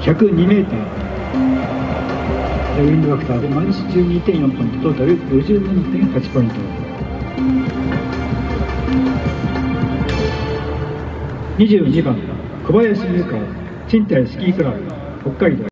102メーター。ウィンドファクターでマイナス 12.4 ポイント、トータル 57.8 ポイント。22番小林優香、賃貸スキークラブ北海道。